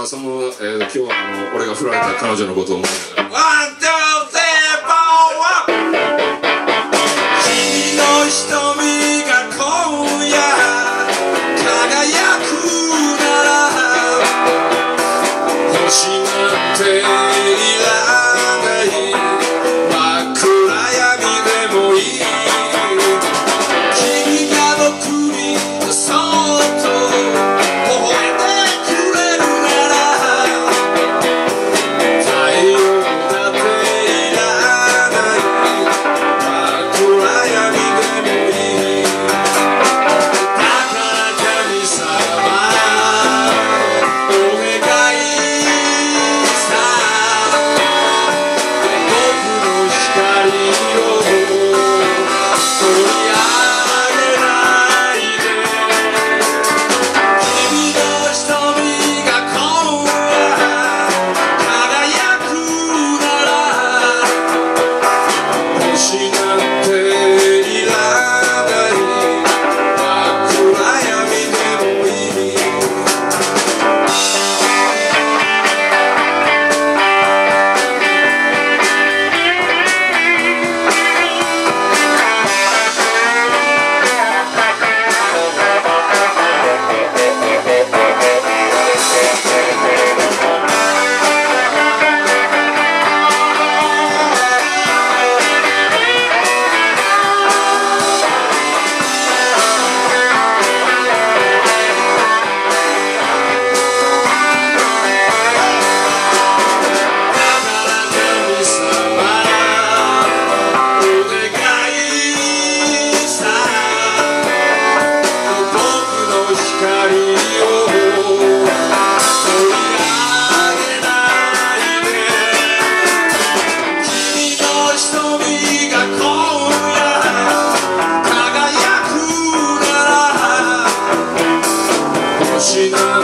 その、今日は俺が振られた彼女のことを思いながらワン、ツー、スリー、フォー、ワン。君の瞳が今夜輝くなら星なんていらない真っ暗闇でもいい君が僕にそっと微笑んでくれるなら太陽だっていらない真っ暗闇でもいいだから神様お願いさ僕の光を取り上げないで君の瞳が今夜輝くなら星なんていらない真っ暗闇でもいいしない